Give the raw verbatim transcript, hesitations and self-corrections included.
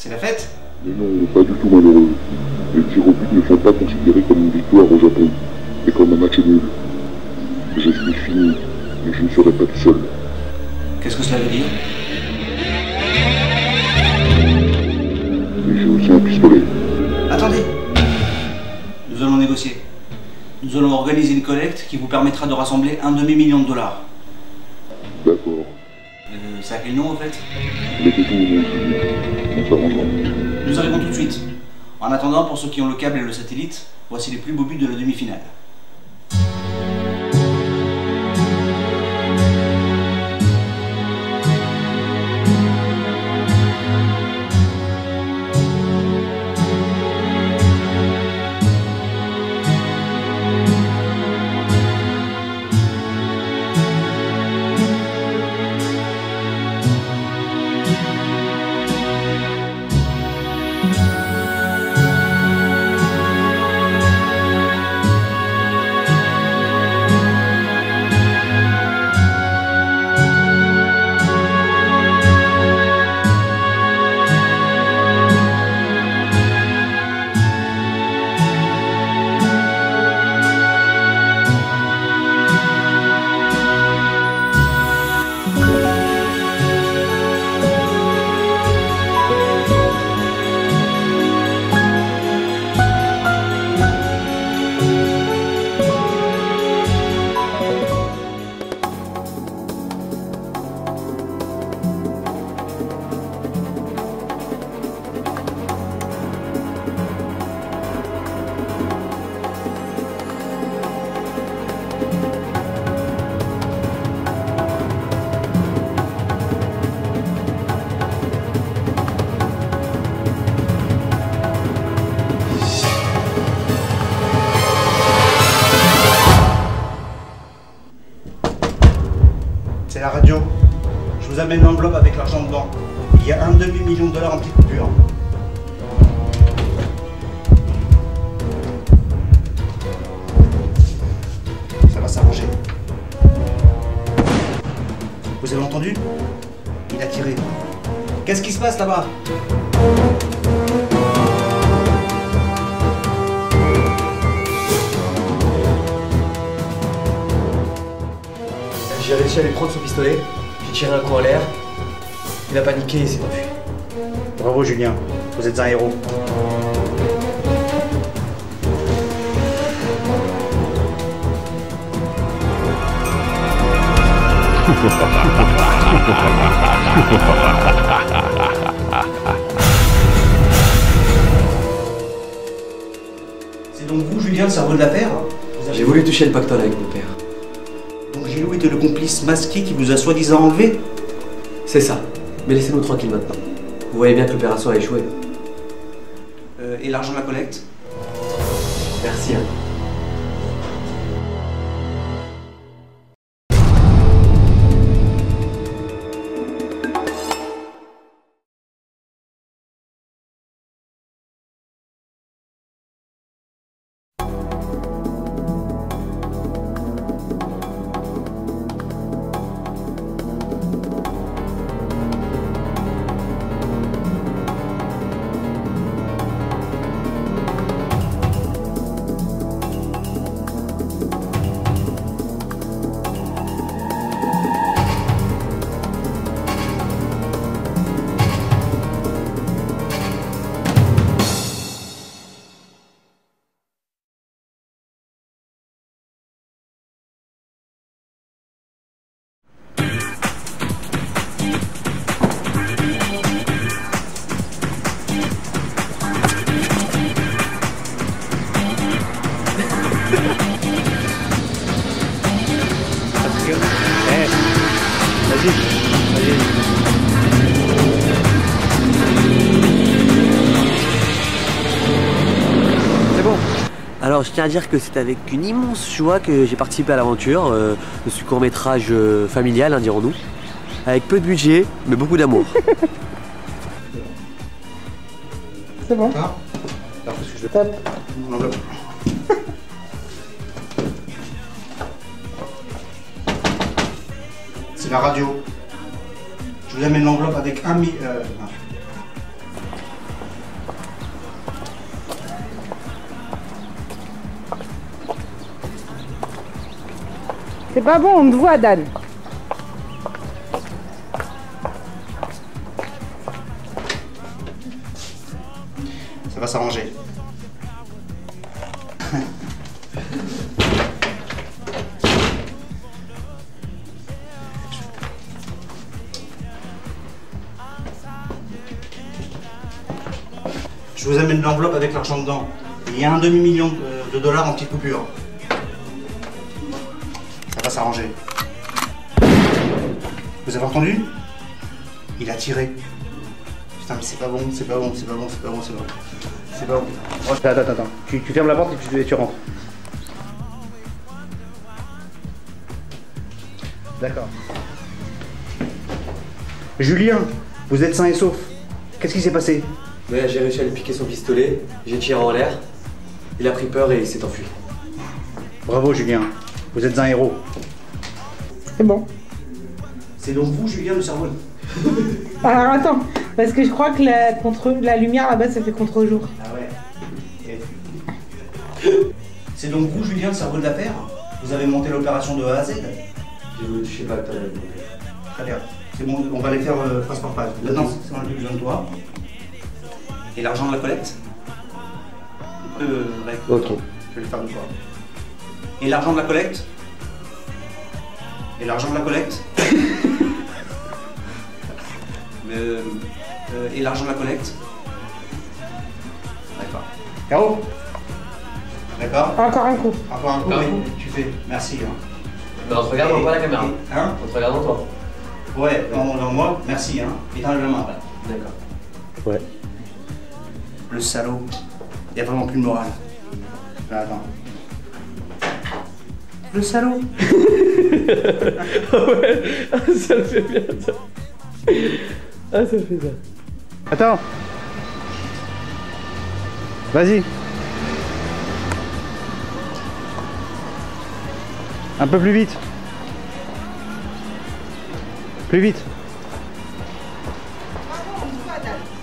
C'est la fête? Mais non, pas du tout malheureux. Les tirs au but ne sont pas considérés comme une victoire au Japon, mais comme un match nul. Je suis fini, mais je ne serai pas tout seul. Qu'est-ce que cela veut dire? Et j'ai aussi un pistolet. Attendez. Nous allons négocier. Nous allons organiser une collecte qui vous permettra de rassembler un demi-million de dollars. D'accord. Euh, c'est à quel nom, en fait? Mettez tout au nom, on s'arrangera. Nous arrivons tout de suite. En attendant, pour ceux qui ont le câble et le satellite, voici les plus beaux buts de la demi-finale. C'est la radio. Je vous amène l'enveloppe avec l'argent dedans. Il y a un demi-million de dollars en petites coupures. Ça va s'arranger. Vous avez entendu? Il a tiré. Qu'est-ce qui se passe là-bas? J'ai réussi à lui prendre son pistolet, j'ai tiré un coup en l'air, il a paniqué et s'est enfui. Bravo Julien, vous êtes un héros. C'est donc vous Julien, le cerveau de l'affaire? J'ai voulu toucher le pactole avec mon père. Donc Gilou était le complice masqué qui vous a soi-disant enlevé? C'est ça. Mais laissez-nous tranquilles maintenant. Vous voyez bien que l'opération a échoué. Euh, et l'argent de la collecte? Merci. Hein. Alors je tiens à dire que c'est avec une immense joie que j'ai participé à l'aventure euh, de ce court-métrage euh, familial, hein, dirons-nous. Avec peu de budget, mais beaucoup d'amour. C'est bon. Ah. Alors qu'est-ce que je tape? Mon enveloppe. C'est la radio. Je vous amène l'enveloppe avec un mi... Euh, C'est pas bon, on te voit, Dan. Ça va s'arranger. Je vous amène l'enveloppe avec l'argent dedans. Il y a un demi-million de dollars en petites coupures. Ça va s'arranger. Vous avez entendu? Il a tiré. Putain, mais c'est pas bon, c'est pas bon, c'est pas bon, c'est pas bon, c'est pas bon. C'est pas bon. Oh, attends, attends, attends. Tu, tu fermes la porte et tu, et tu rentres. D'accord. Julien, vous êtes sain et sauf. Qu'est-ce qui s'est passé? Ouais, j'ai réussi à lui piquer son pistolet, j'ai tiré en l'air, il a pris peur et il s'est enfui. Bravo Julien, vous êtes un héros. C'est bon. C'est donc vous, Julien, le cerveau? Alors attends, parce que je crois que la, contre, la lumière là-bas ça fait contre-jour. Ah ouais. Et... C'est donc vous, Julien, le cerveau de l'affaire? Vous avez monté l'opération de A à Z? Je sais pas, t'as Très bien. C'est bon, on va les faire euh, phrase par phrase. Maintenant, c'est on a plus besoin de toi. Et l'argent de la collecte? Euh, ouais. Ok. Je vais le faire de toi. Et l'argent de la collecte? Et l'argent de la collecte? euh, euh, Et l'argent de la collecte? D'accord. Caro? D'accord? Encore un coup. Encore un coup, Ah oui. oui, tu fais. Merci. Hein. Mais on te regarde, on voit la caméra. Hein? On te regarde en toi. Ouais, dans, dans moi, merci. Hein. Et t'enlèves la main après. D'accord. Ouais. Le salaud. Il n'y a vraiment plus de morale. Là, attends. Le salaud. Ah ouais, ah, ça le fait bien ça. Ah, ça fait ça. Attends. Vas-y. Un peu plus vite. Plus vite. Bravo, on te voit, Dan.